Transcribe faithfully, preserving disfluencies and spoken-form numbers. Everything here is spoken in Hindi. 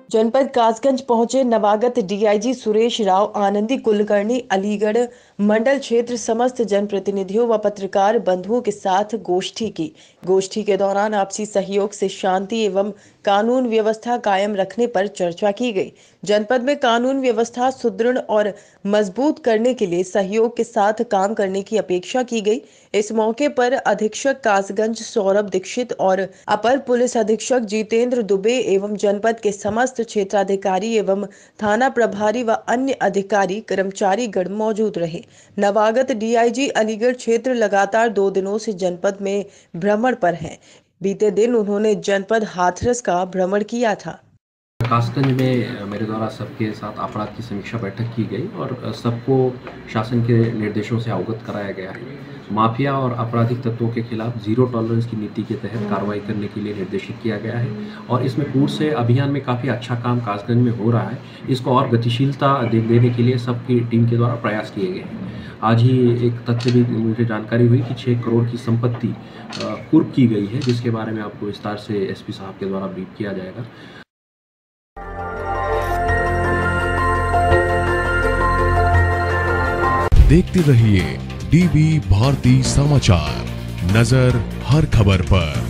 जनपद कासगंज पहुंचे नवागत डीआईजी सुरेश राव आनंदी कुलकर्णी अलीगढ़ मंडल क्षेत्र समस्त जनप्रतिनिधियों व पत्रकार बंधुओं के साथ गोष्ठी की। गोष्ठी के दौरान आपसी सहयोग से शांति एवं कानून व्यवस्था कायम रखने पर चर्चा की गई। जनपद में कानून व्यवस्था सुदृढ़ और मजबूत करने के लिए सहयोग के साथ काम करने की अपेक्षा की गई। इस मौके पर अधीक्षक कासगंज सौरभ दीक्षित और अपर पुलिस अधीक्षक जितेंद्र दुबे एवं जनपद के समस्त क्षेत्राधिकारी एवं थाना प्रभारी व अन्य अधिकारी कर्मचारी गण मौजूद रहे। नवागत डीआईजी अलीगढ़ क्षेत्र लगातार दो दिनों से जनपद में भ्रमण पर हैं। बीते दिन उन्होंने जनपद हाथरस का भ्रमण किया था। कासगंज में मेरे द्वारा सबके साथ अपराध की समीक्षा बैठक की गई और सबको शासन के निर्देशों से अवगत कराया गया है। माफिया और आपराधिक तत्वों के खिलाफ जीरो टॉलरेंस की नीति के तहत कार्रवाई करने के लिए निर्देशित किया गया है और इसमें पूर्व से अभियान में काफ़ी अच्छा काम कासगंज में हो रहा है। इसको और गतिशीलता देने के लिए सबकी टीम के द्वारा प्रयास किए गए हैं। आज ही एक तथ्य भी मुझे जानकारी हुई कि छः करोड़ की संपत्ति कुर्क की गई है, जिसके बारे में आपको विस्तार से एसपी साहब के द्वारा ब्रीफ किया जाएगा। देखते रहिए डीवी भारती समाचार, नजर हर खबर पर।